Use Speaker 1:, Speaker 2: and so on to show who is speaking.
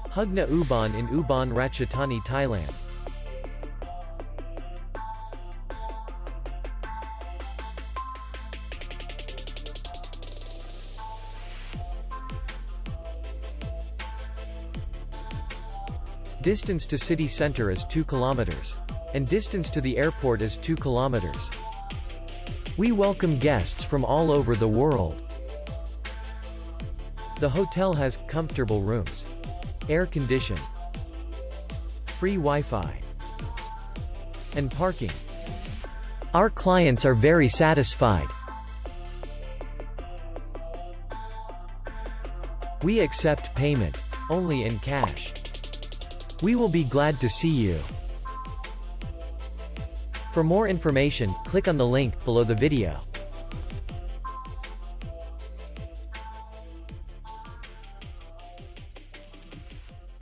Speaker 1: Hugna Ubon in Ubon Ratchathani, Thailand. Distance to city center is 2 kilometers. And distance to the airport is 2 kilometers. We welcome guests from all over the world. The hotel has comfortable rooms, air condition, free Wi-Fi, and parking. Our clients are very satisfied. We accept payment only in cash. We will be glad to see you. For more information, click on the link below the video.